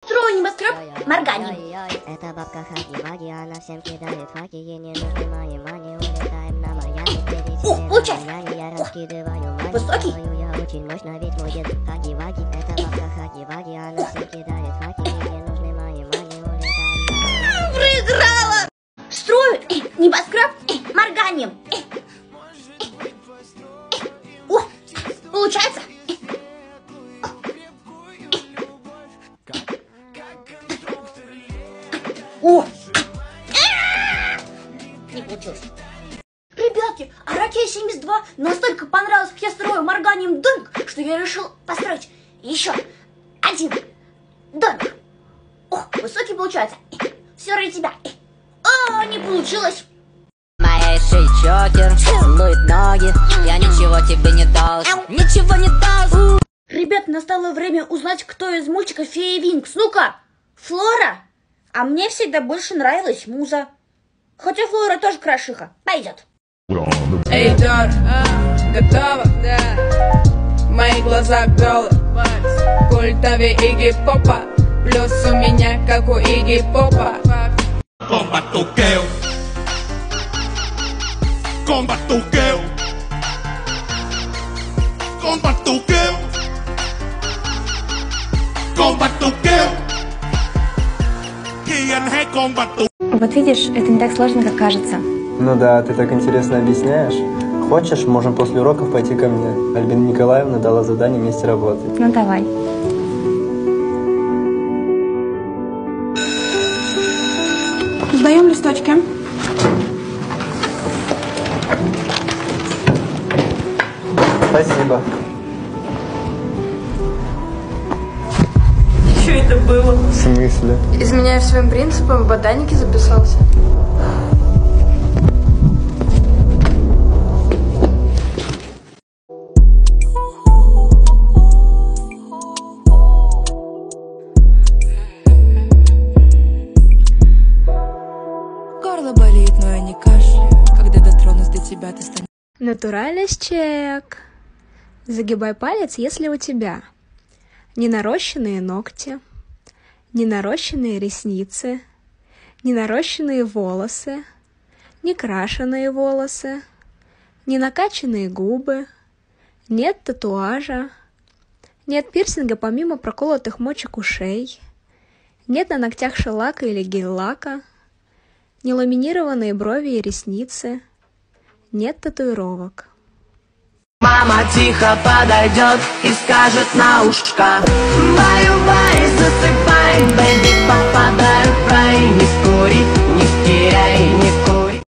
Строю небоскреб морганием. Это бабка хаги-ваги, она всем кидает факи, ей не нужны мои мани, улетаем на Майами. О, получается. Я раскидываю магию, Высокий? я очень мощно, ведь мой дед хаги-ваги. Это бабка хаги-ваги, она всем кидает факи, ей не нужны мои мани, улетаем на Майами. Проиграла! Строю небоскреб морганием. О, получается. О! Не получилось. Ребятки, а Ракея-72 настолько понравилось, как я строю морганием домик, что я решил построить еще один домик. О, высокий получается. Все ради тебя. О, не получилось. Моей шеи чокер, целует ноги, я ничего тебе не должен, ничего не должен. Ребят, настало время узнать, кто из мультика Фея Винкс. Ну-ка, Флора? А мне всегда больше нравилась Муза. Хотя Флора тоже крашиха. Пойдет. Эй, Дор, готова? Да. Мои глаза голы. Культовый Игги Попа. Плюс у меня, как у Игги Попа. Con batuqueo. Con batuqueo. Con batuqueo. Con batuqueo. ¿Quién es con batuqueo? Вот видишь, это не так сложно, как кажется. Ну да, ты так интересно объясняешь. Хочешь, можем после уроков пойти ко мне. Альбина Николаевна дала задание вместе работать. Ну давай. Сдаем листочки. Спасибо. Что это было? В смысле? Изменяя своим принципам, в ботанике записался. Горло болит, но я не кашляю. Когда дотронусь до тебя, ты станешь... Натуральность чек. Загибай палец, если у тебя не нарощенные ногти, не нарощенные ресницы, не нарощенные волосы, не крашеные волосы, не накачанные губы, нет татуажа, нет пирсинга помимо проколотых мочек ушей, нет на ногтях шелака или гель-лака, не ламинированные брови и ресницы, нет татуировок. Мама тихо подойдет и скажет на ушко: баю-бай, засыпай,